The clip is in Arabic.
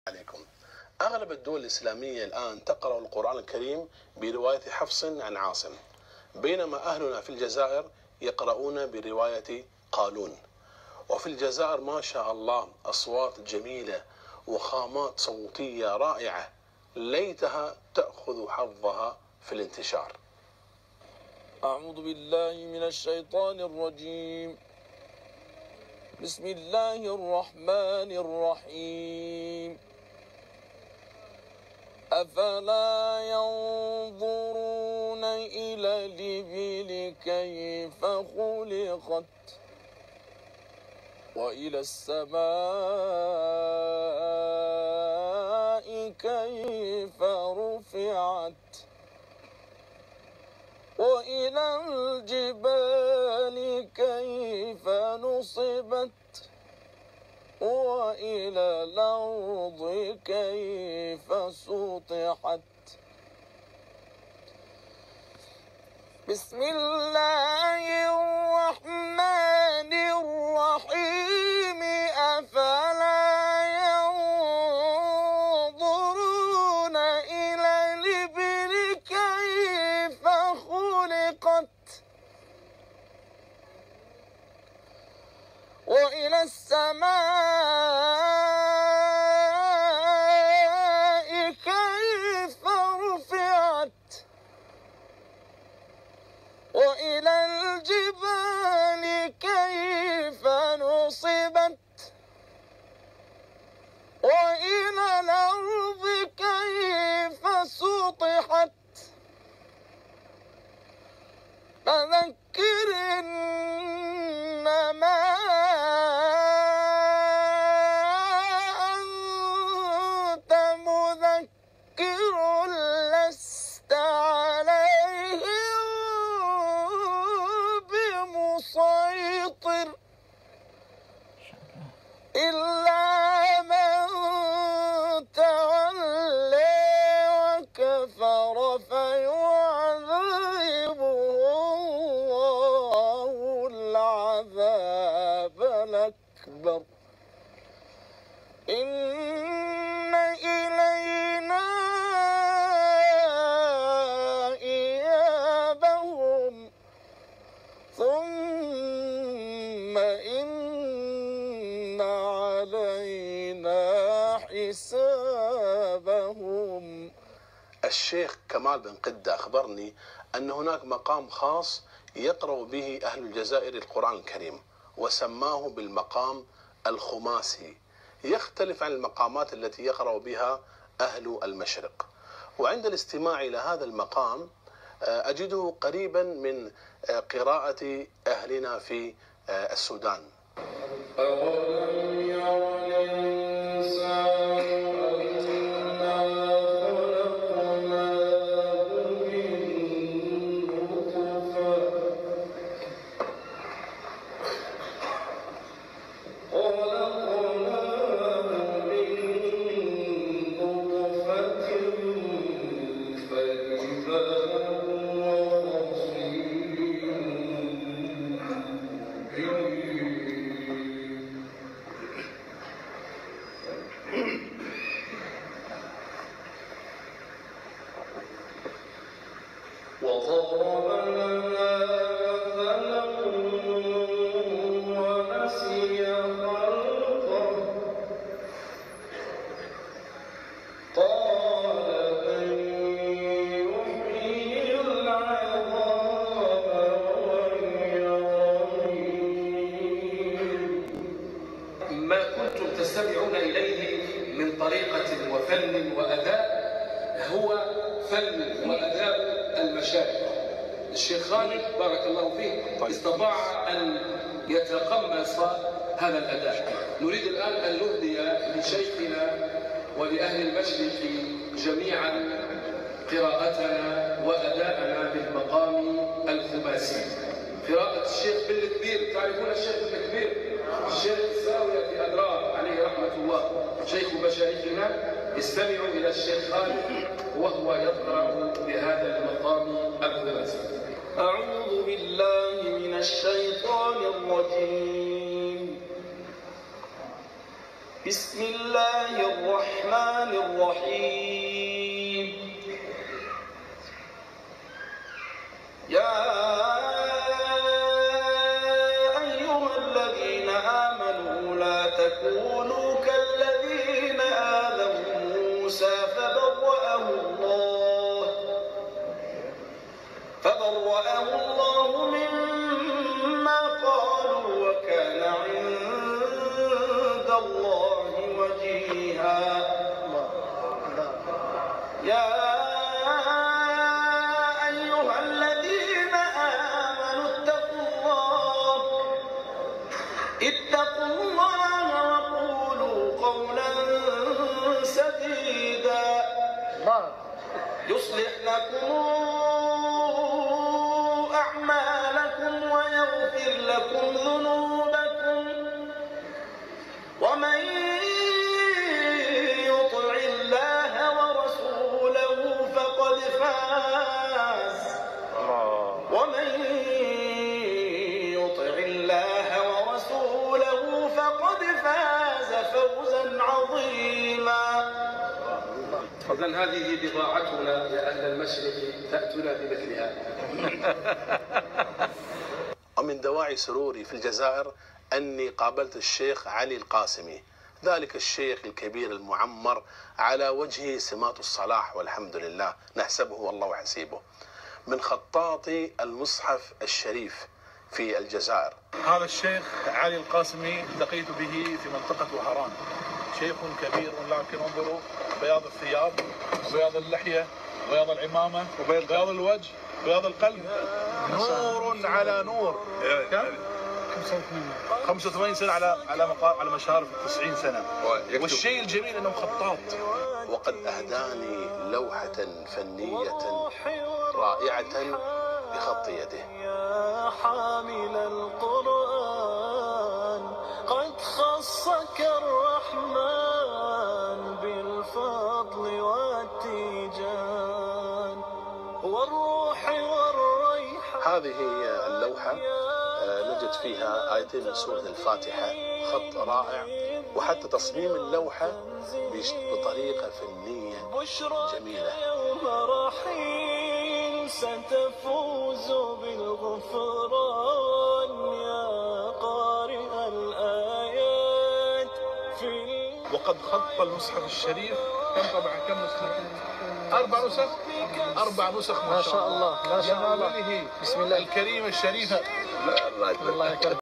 عليكم. أغلب الدول الإسلامية الآن تقرأ القرآن الكريم برواية حفص عن عاصم، بينما أهلنا في الجزائر يقرؤون برواية قالون. وفي الجزائر ما شاء الله أصوات جميلة وخامات صوتية رائعة، ليتها تأخذ حظها في الانتشار. أعوذ بالله من الشيطان الرجيم. بسم الله الرحمن الرحيم. أفلا ينظرون إلى الإبل كيف خلقت وإلى السماء كيف رفعت وإلى الجبال كيف نصبت وإلى الأرض كيف سطحت. بسم الله الرحمن الرحيم. أفلا ينظرون إلى الإبل كيف خلقت وإلى السماء كيف رفعت وإلى الجبال كيف نصبت وإلى الأرض كيف سطحت. فذكر إنما أنت مذكر لست عليهم بمسيطر إلا من تولى وكفر فيعذبه الله العذاب الأكبر. إن إلينا إيابهم ثم إن علينا حسابهم. الشيخ كمال بن قدة أخبرني أن هناك مقام خاص يقرأ به أهل الجزائر القرآن الكريم، وسماه بالمقام الخماسي، يختلف عن المقامات التي يقرأ بها أهل المشرق. وعند الاستماع إلى هذا المقام أجده قريبا من قراءة أهلنا في السودان. أولم ير الإنسان أنا خلقناه من نطفة فإذا هو خصيم وضرب لنا مثلا ونسي خلقه قال من يحيي العظام وهي رميم. ما كنتم تستمعون إليه من طريقة وفن وأداء هو فن وأداء المشايخ. الشيخ خالد بارك الله فيه استطاع أن يتقمص هذا الأداء. نريد الآن أن نهدي لشيخنا ولأهل المشرق جميعا قراءتنا وأداءنا بالمقام الخماسي. قراءة الشيخ بالكبير، تعرفون الشيخ بالكبير؟ الشيخ الزاوية في أدرار عليه رحمة الله، شيخ مشايخنا. استمعوا إلى الشيخ خالد وهو يقرأ بهذا المقام الخماسي. أعوذ بالله من الشيطان الرجيم. بسم الله الرحمن الرحيم. يا أيها الذين آمنوا لا تكونوا كالذين آذوا موسى فبرأه الله مما قالوا وكان عند الله وجيها. يا أيها الذين آمنوا اتقوا الله وقولوا قولا سديدا يصلح لكم أعمالكم ويغفر لكم ذنوبكم ومن يطع الله ورسوله فقد فاز فوزا عظيما. إذن هذه بضاعتنا يا أهل المشرق فأتنا بمثلها. ومن دواعي سروري في الجزائر أني قابلت الشيخ علي القاسمي، ذلك الشيخ الكبير المعمر على وجهه سمات الصلاح والحمد لله، نحسبه والله حسيبه، من خطاطي المصحف الشريف في الجزائر. هذا الشيخ علي القاسمي لقيت به في منطقة وهران، شيخ كبير لكن انظروا بياض الثياب وبياض اللحية وبياض العمامة وبياض الوجه وبياض القلب، نور على نور. كم؟ 85 سنة على مشارف 90 سنة. والشيء الجميل انه خطاط. وقد اهداني لوحة فنية رائعة بخط يده. يا حامل القرآن قد خصك الرحمن بالفضل والتيجان والروح والريحان. هذه اللوحة نجد فيها آيتين من سورة الفاتحة، خط رائع، وحتى تصميم اللوحة بطريقة فنية جميلة. يوم رحيل ستفوز بالغفران يا قارئ الآيات وقد خط المصحف الشريف كم طبعا؟ كم نسخة؟ 4 نسخ. 4 نسخ ما شاء الله. ما شاء الله. جماله بسم الله الكريمة الشريفة. الله يكرمك.